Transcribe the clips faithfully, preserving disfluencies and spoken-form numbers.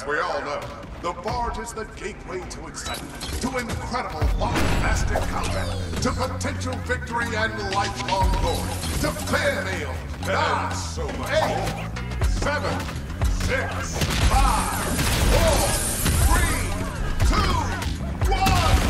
we all know, the Bart is the gateway to excitement, to incredible, bombastic combat, to potential victory and lifelong glory, to fan mail, nine, so much eight, seven, six, five, four, three, two, one!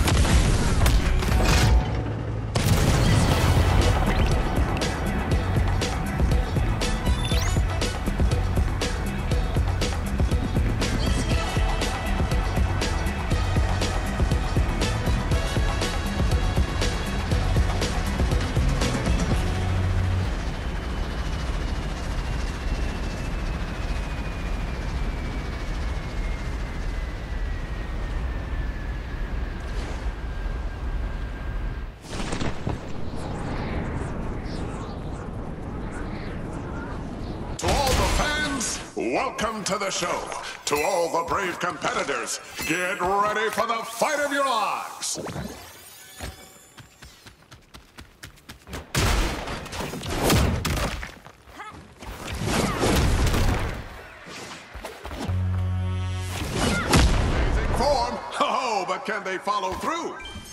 Welcome to the show. To all the brave competitors, get ready for the fight of your lives. Amazing form. Oh, but can they follow through?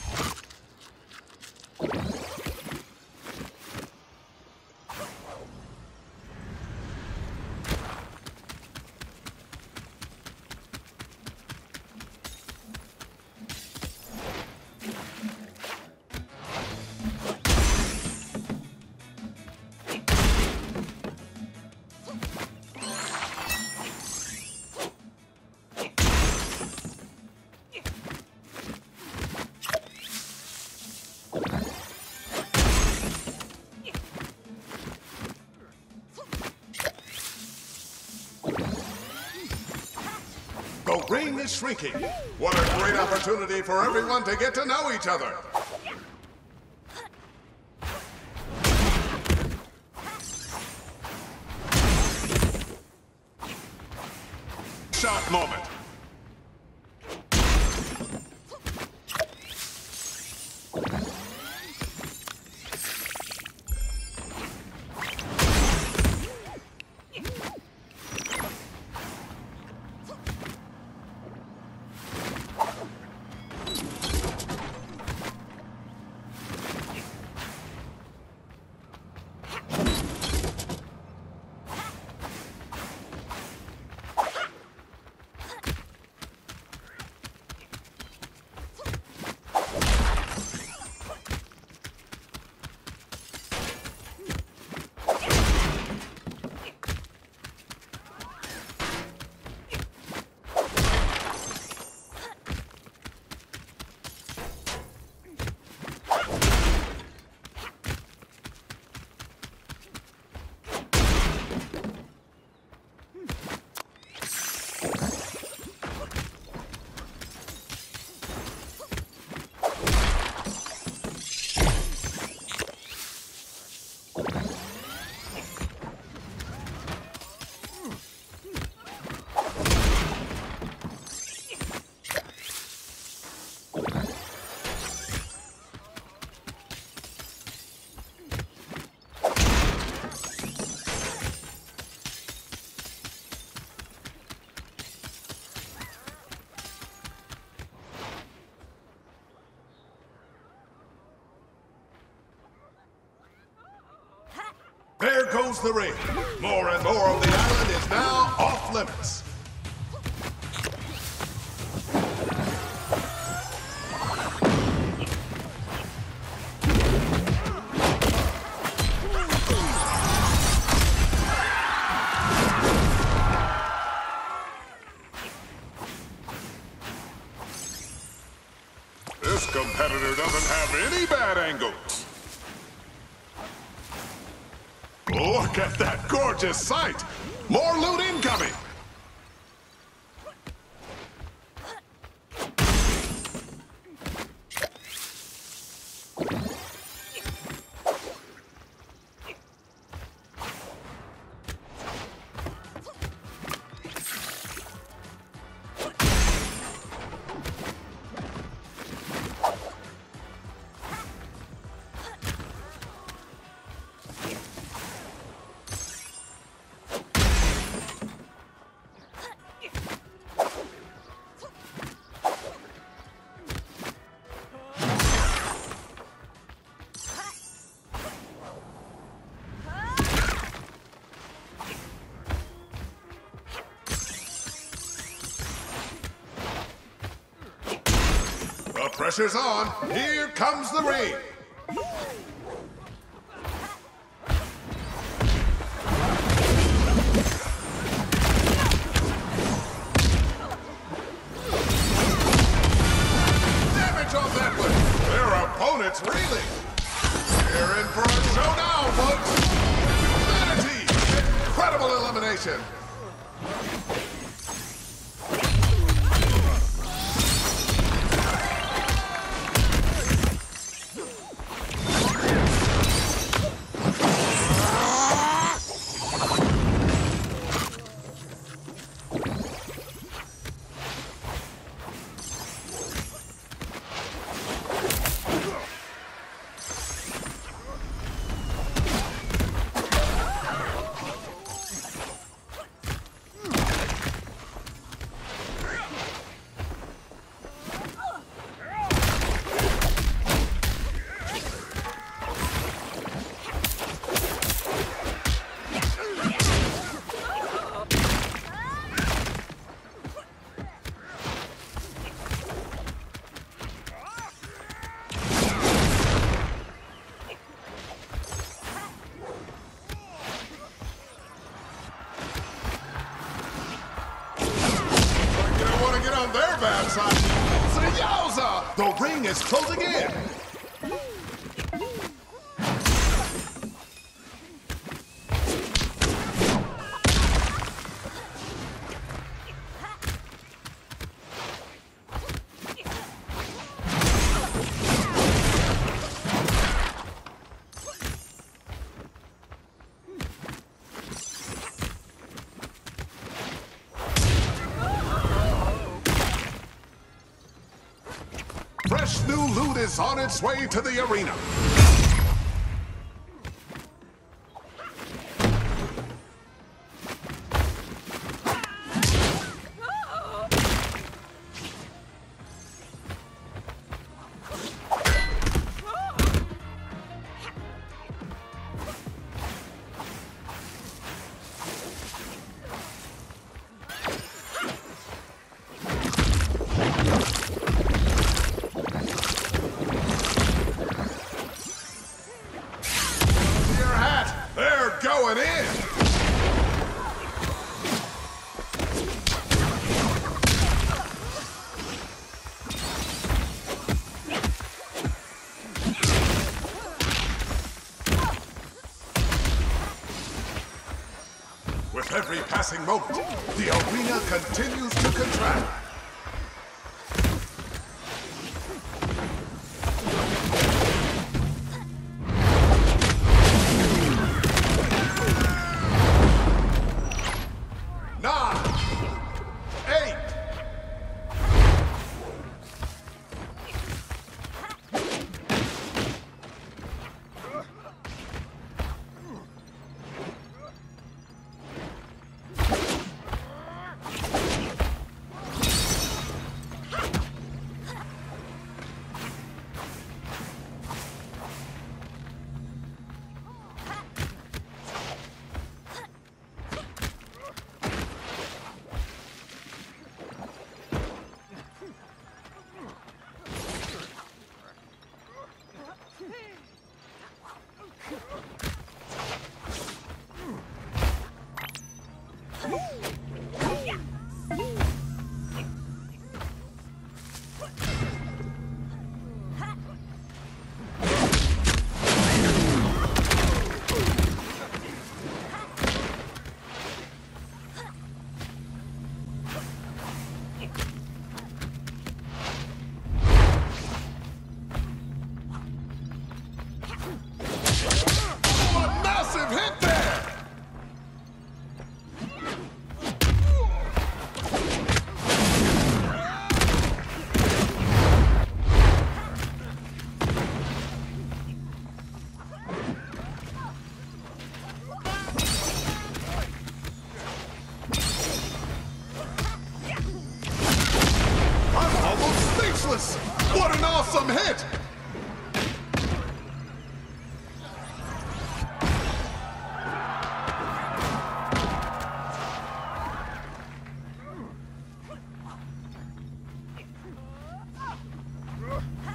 The ring is shrinking. What a great opportunity for everyone to get to know each other. Shot moment. There goes the ring. More and more of the island is now off limits. This competitor doesn't have any bad angles. Look at that gorgeous sight! More loot incoming! Pressure's on. Here comes the ring. Damage on that one. Their opponent's reeling. They're in for a showdown, folks. Humanity. Incredible elimination. Yowza! The ring is closing in! Fresh new loot is on its way to the arena. Going in! With every passing moment, the arena continues to contract. What an awesome hit! Huh?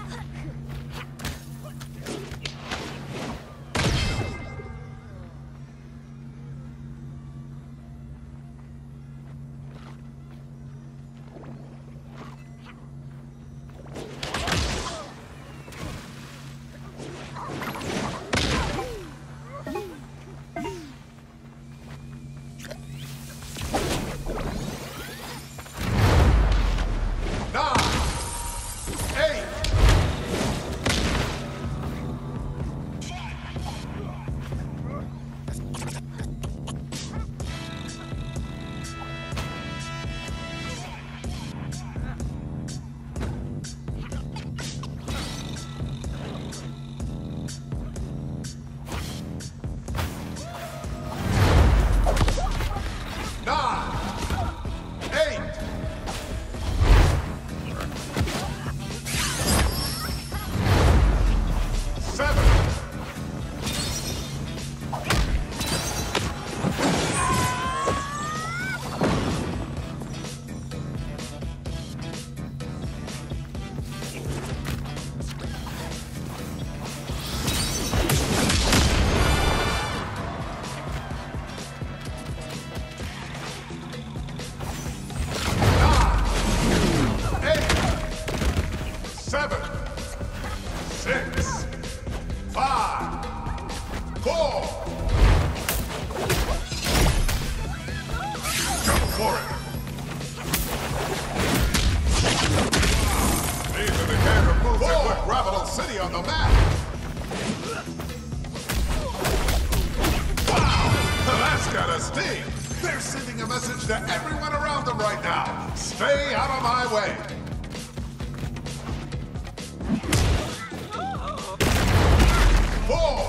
for it! These are the kind of moves that put Gravel City on the map! Wow! That's got a sting! They're sending a message to everyone around them right now! Stay out of my way! Four!